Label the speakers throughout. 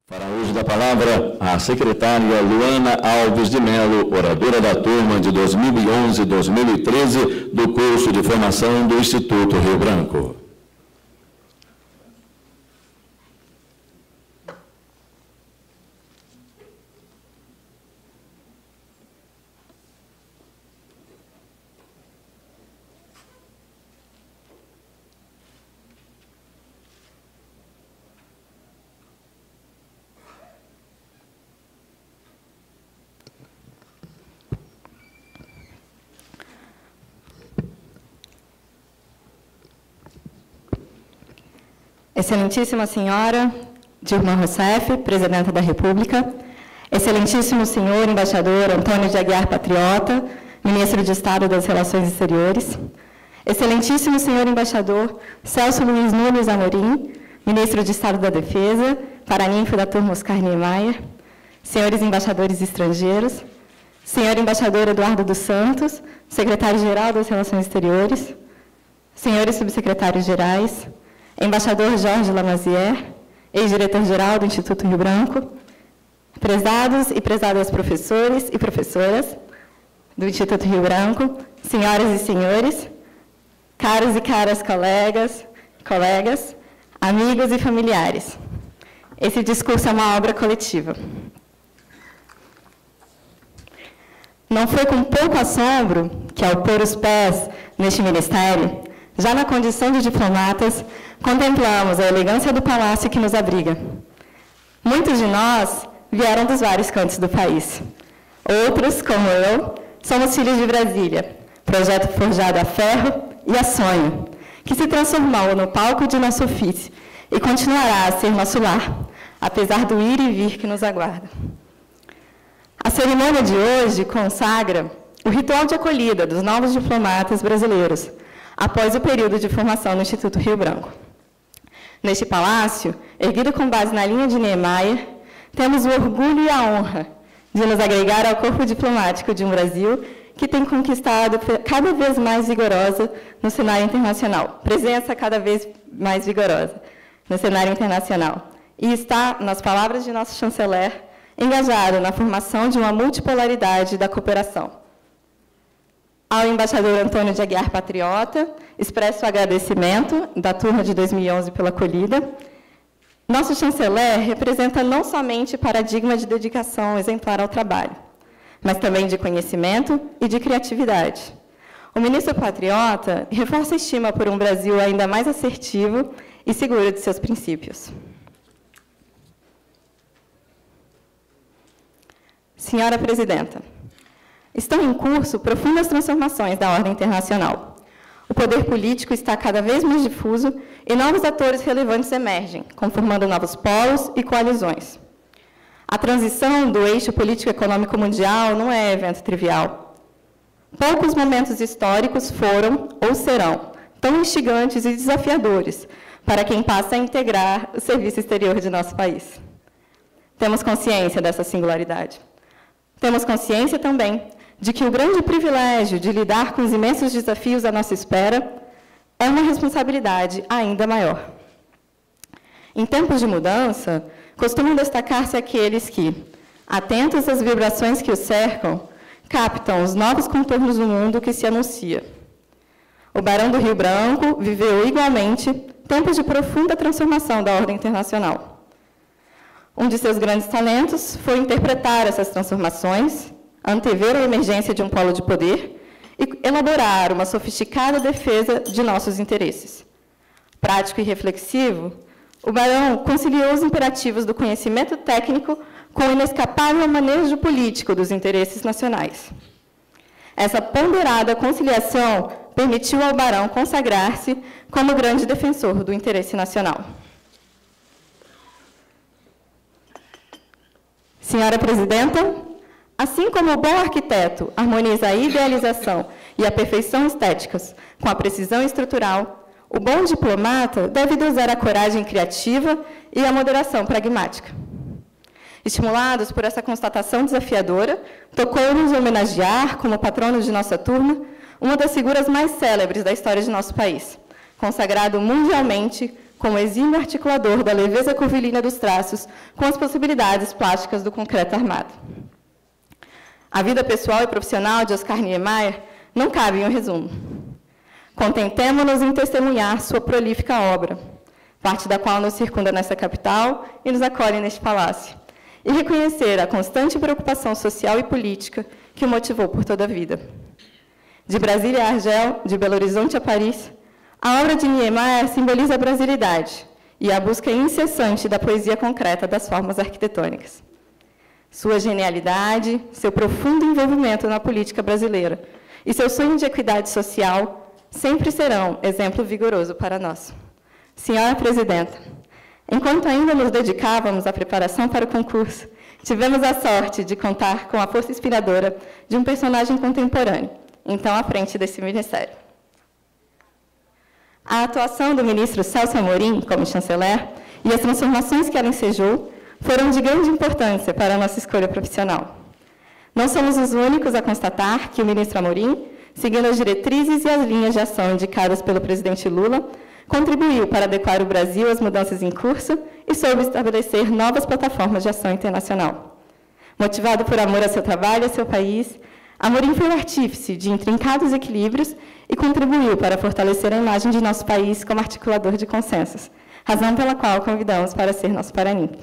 Speaker 1: Fará uso da palavra a secretária Luana Alves de Melo, oradora da turma de 2011-2013 do curso de formação do Instituto Rio Branco.
Speaker 2: Excelentíssima Senhora Dilma Rousseff, Presidenta da República, Excelentíssimo Senhor Embaixador Antônio de Aguiar Patriota, Ministro de Estado das Relações Exteriores, Excelentíssimo Senhor Embaixador Celso Luiz Nunes Amorim, Ministro de Estado da Defesa, paraninfo da turma Oscar Niemeyer, Senhores Embaixadores Estrangeiros, Senhor Embaixador Eduardo dos Santos, Secretário-Geral das Relações Exteriores, Senhores Subsecretários Gerais, Embaixador Jorge Lamazier, ex-diretor-geral do Instituto Rio Branco, prezados e prezadas professores e professoras do Instituto Rio Branco, senhoras e senhores, caros e caras colegas, amigos e familiares. Esse discurso é uma obra coletiva. Não foi com pouco assombro que, ao pôr os pés neste ministério, já na condição de diplomatas, contemplamos a elegância do palácio que nos abriga. Muitos de nós vieram dos vários cantos do país. Outros, como eu, somos filhos de Brasília, projeto forjado a ferro e a sonho, que se transformou no palco de nosso ofício e continuará a ser nosso lar, apesar do ir e vir que nos aguarda. A cerimônia de hoje consagra o ritual de acolhida dos novos diplomatas brasileiros, após o período de formação no Instituto Rio Branco. Neste palácio, erguido com base na linha de Niemeyer, temos o orgulho e a honra de nos agregar ao corpo diplomático de um Brasil que tem conquistado cada vez mais vigorosa no cenário internacional, presença cada vez mais vigorosa no cenário internacional, e está, nas palavras de nosso chanceler, engajado na formação de uma multipolaridade da cooperação. Ao embaixador Antônio de Aguiar Patriota, expresso o agradecimento da turma de 2011 pela acolhida. Nosso chanceler representa não somente paradigma de dedicação exemplar ao trabalho, mas também de conhecimento e de criatividade. O ministro Patriota reforça a estima por um Brasil ainda mais assertivo e seguro de seus princípios. Senhora Presidenta, estão em curso profundas transformações da ordem internacional. O poder político está cada vez mais difuso e novos atores relevantes emergem, conformando novos polos e coalizões. A transição do eixo político-econômico mundial não é evento trivial. Poucos momentos históricos foram ou serão tão instigantes e desafiadores para quem passa a integrar o serviço exterior de nosso país. Temos consciência dessa singularidade. Temos consciência também de que o grande privilégio de lidar com os imensos desafios à nossa espera é uma responsabilidade ainda maior. Em tempos de mudança, costumam destacar-se aqueles que, atentos às vibrações que os cercam, captam os novos contornos do mundo que se anuncia. O Barão do Rio Branco viveu igualmente tempos de profunda transformação da ordem internacional. Um de seus grandes talentos foi interpretar essas transformações, antever a emergência de um polo de poder e elaborar uma sofisticada defesa de nossos interesses. Prático e reflexivo, o Barão conciliou os imperativos do conhecimento técnico com o inescapável manejo político dos interesses nacionais. Essa ponderada conciliação permitiu ao Barão consagrar-se como grande defensor do interesse nacional. Senhora Presidenta, assim como o bom arquiteto harmoniza a idealização e a perfeição estéticas com a precisão estrutural, o bom diplomata deve dosar a coragem criativa e a moderação pragmática. Estimulados por essa constatação desafiadora, tocou-nos homenagear, como patrono de nossa turma, uma das figuras mais célebres da história de nosso país, consagrado mundialmente como exímio articulador da leveza curvilínea dos traços com as possibilidades plásticas do concreto armado. A vida pessoal e profissional de Oscar Niemeyer não cabe em um resumo. Contentemo-nos em testemunhar sua prolífica obra, parte da qual nos circunda nesta capital e nos acolhe neste palácio, e reconhecer a constante preocupação social e política que o motivou por toda a vida. De Brasília a Argel, de Belo Horizonte a Paris, a obra de Niemeyer simboliza a brasilidade e a busca incessante da poesia concreta das formas arquitetônicas. Sua genialidade, seu profundo envolvimento na política brasileira e seu sonho de equidade social sempre serão exemplo vigoroso para nós. Senhora Presidenta, enquanto ainda nos dedicávamos à preparação para o concurso, tivemos a sorte de contar com a força inspiradora de um personagem contemporâneo, então à frente desse ministério. A atuação do ministro Celso Amorim como chanceler e as transformações que ela ensejou foram de grande importância para a nossa escolha profissional. Não somos os únicos a constatar que o ministro Amorim, seguindo as diretrizes e as linhas de ação indicadas pelo presidente Lula, contribuiu para adequar o Brasil às mudanças em curso e soube estabelecer novas plataformas de ação internacional. Motivado por amor a seu trabalho e a seu país, Amorim foi o artífice de intrincados equilíbrios e contribuiu para fortalecer a imagem de nosso país como articulador de consensos, razão pela qual convidamos para ser nosso Paraninfo.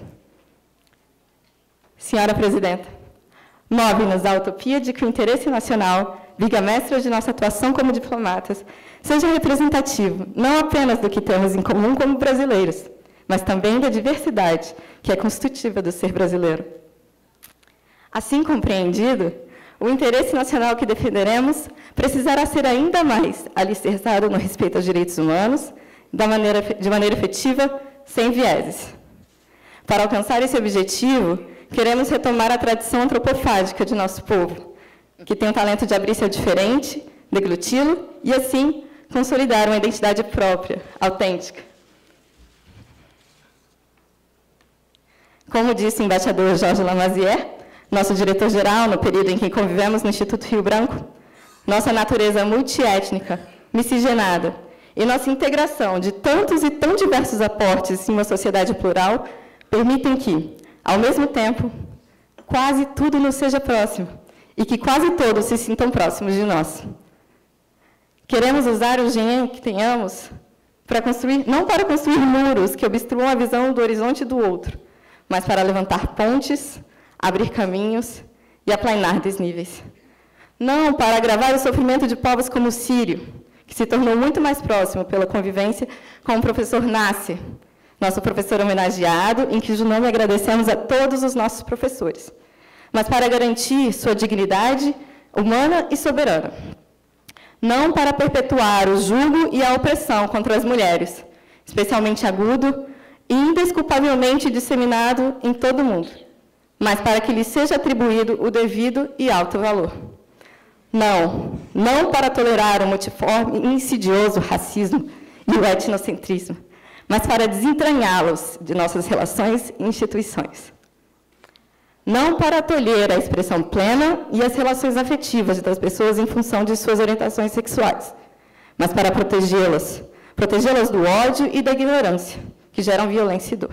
Speaker 2: Senhora Presidenta, move-nos a utopia de que o interesse nacional, viga-mestra de nossa atuação como diplomatas, seja representativo não apenas do que temos em comum como brasileiros, mas também da diversidade que é constitutiva do ser brasileiro. Assim compreendido, o interesse nacional que defenderemos precisará ser ainda mais alicerçado no respeito aos direitos humanos, de maneira efetiva, sem vieses. Para alcançar esse objetivo, queremos retomar a tradição antropofágica de nosso povo, que tem o talento de abrir-se ao diferente, degluti-lo e, assim, consolidar uma identidade própria, autêntica. Como disse o embaixador Jorge Lamazière, nosso diretor-geral, no período em que convivemos no Instituto Rio Branco, nossa natureza multiétnica, miscigenada e nossa integração de tantos e tão diversos aportes em uma sociedade plural permitem que, ao mesmo tempo, quase tudo nos seja próximo e que quase todos se sintam próximos de nós. Queremos usar o engenho que tenhamos para construir, não para construir muros que obstruam a visão do horizonte do outro, mas para levantar pontes, abrir caminhos e aplainar desníveis. Não para agravar o sofrimento de povos como o sírio, que se tornou muito mais próximo pela convivência com o professor Nasser, nosso professor homenageado, em cujo nome agradecemos a todos os nossos professores, mas para garantir sua dignidade humana e soberana. Não para perpetuar o jugo e a opressão contra as mulheres, especialmente agudo e indesculpavelmente disseminado em todo o mundo, mas para que lhe seja atribuído o devido e alto valor. Não para tolerar o multiforme e insidioso racismo e o etnocentrismo, mas para desentranhá-los de nossas relações e instituições. Não para tolher a expressão plena e as relações afetivas das pessoas em função de suas orientações sexuais, mas para protegê-las do ódio e da ignorância, que geram violência e dor.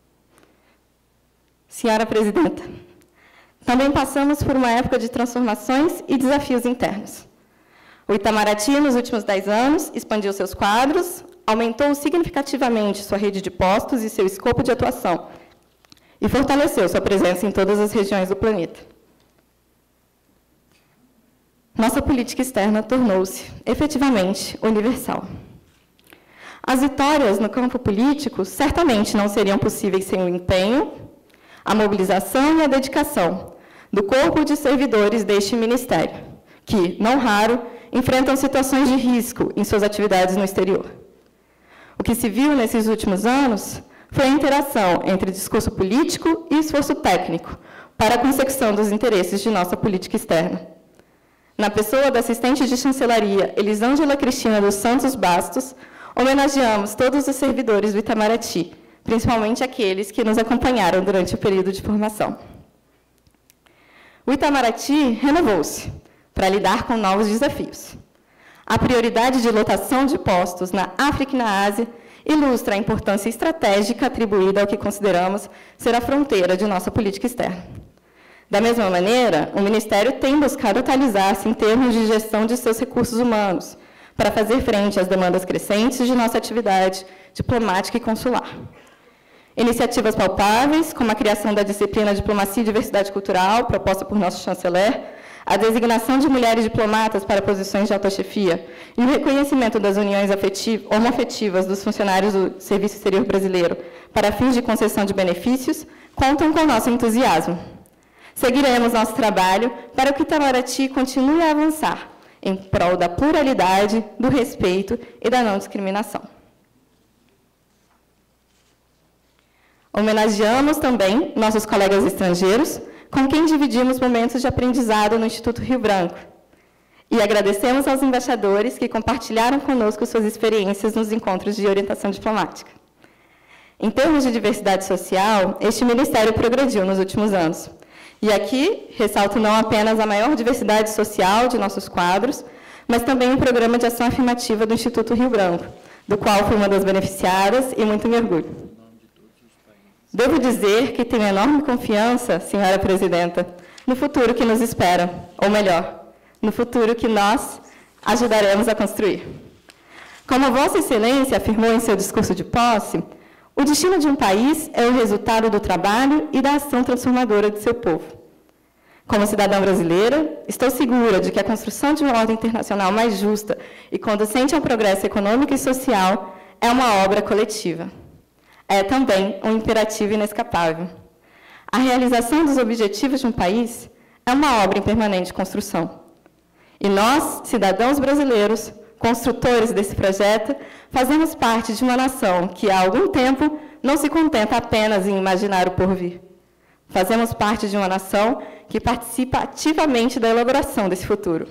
Speaker 2: Senhora Presidenta, também passamos por uma época de transformações e desafios internos. O Itamaraty, nos últimos 10 anos, expandiu seus quadros, aumentou significativamente sua rede de postos e seu escopo de atuação, e fortaleceu sua presença em todas as regiões do planeta. Nossa política externa tornou-se, efetivamente, universal. As vitórias no campo político certamente não seriam possíveis sem o empenho, a mobilização e a dedicação do corpo de servidores deste ministério, que, não raro, enfrentam situações de risco em suas atividades no exterior. O que se viu nesses últimos anos foi a interação entre discurso político e esforço técnico para a consecução dos interesses de nossa política externa. Na pessoa da assistente de chancelaria Elisângela Cristina dos Santos Bastos, homenageamos todos os servidores do Itamaraty, principalmente aqueles que nos acompanharam durante o período de formação. O Itamaraty renovou-se para lidar com novos desafios. A prioridade de lotação de postos na África e na Ásia ilustra a importância estratégica atribuída ao que consideramos ser a fronteira de nossa política externa. Da mesma maneira, o Ministério tem buscado atualizar-se em termos de gestão de seus recursos humanos, para fazer frente às demandas crescentes de nossa atividade diplomática e consular. Iniciativas palpáveis, como a criação da disciplina Diplomacia e Diversidade Cultural, proposta por nosso chanceler, a designação de mulheres diplomatas para posições de alta chefia e o reconhecimento das uniões homoafetivas dos funcionários do Serviço Exterior Brasileiro para fins de concessão de benefícios, contam com nosso entusiasmo. Seguiremos nosso trabalho para que o Itamaraty continue a avançar em prol da pluralidade, do respeito e da não discriminação. Homenageamos também nossos colegas estrangeiros, com quem dividimos momentos de aprendizado no Instituto Rio Branco. E agradecemos aos embaixadores que compartilharam conosco suas experiências nos encontros de orientação diplomática. Em termos de diversidade social, este Ministério progrediu nos últimos anos. E aqui ressalto não apenas a maior diversidade social de nossos quadros, mas também o Programa de Ação Afirmativa do Instituto Rio Branco, do qual fui uma das beneficiadas e muito me orgulho. Devo dizer que tenho enorme confiança, senhora presidenta, no futuro que nos espera, ou melhor, no futuro que nós ajudaremos a construir. Como Vossa Excelência afirmou em seu discurso de posse, o destino de um país é o resultado do trabalho e da ação transformadora de seu povo. Como cidadã brasileira, estou segura de que a construção de uma ordem internacional mais justa e conducente ao progresso econômico e social é uma obra coletiva. É também um imperativo inescapável. A realização dos objetivos de um país é uma obra em permanente construção. E nós, cidadãos brasileiros, construtores desse projeto, fazemos parte de uma nação que, há algum tempo, não se contenta apenas em imaginar o porvir. Fazemos parte de uma nação que participa ativamente da elaboração desse futuro.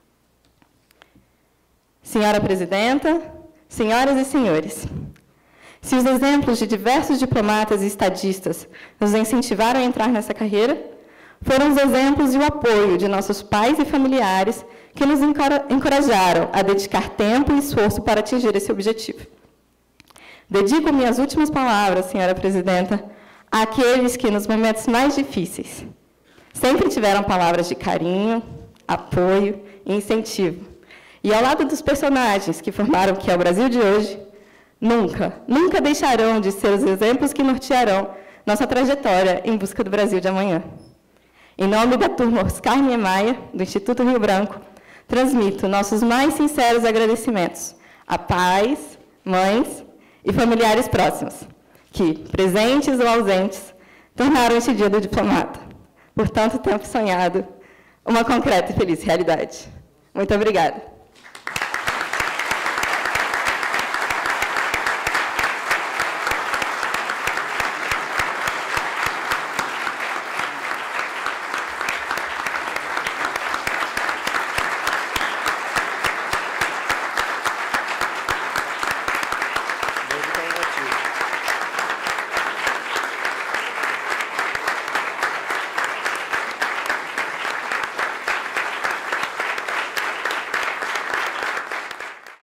Speaker 2: Senhora Presidenta, senhoras e senhores, se os exemplos de diversos diplomatas e estadistas nos incentivaram a entrar nessa carreira, foram os exemplos e o apoio de nossos pais e familiares que nos encorajaram a dedicar tempo e esforço para atingir esse objetivo. Dedico minhas últimas palavras, senhora Presidenta, àqueles que, nos momentos mais difíceis, sempre tiveram palavras de carinho, apoio e incentivo. E, ao lado dos personagens que formaram o que é o Brasil de hoje, nunca deixarão de ser os exemplos que nortearão nossa trajetória em busca do Brasil de amanhã. Em nome da turma Oscar Niemeyer, do Instituto Rio Branco, transmito nossos mais sinceros agradecimentos a pais, mães e familiares próximos, que, presentes ou ausentes, tornaram este dia do diplomata, por tanto tempo sonhado, uma concreta e feliz realidade. Muito obrigada.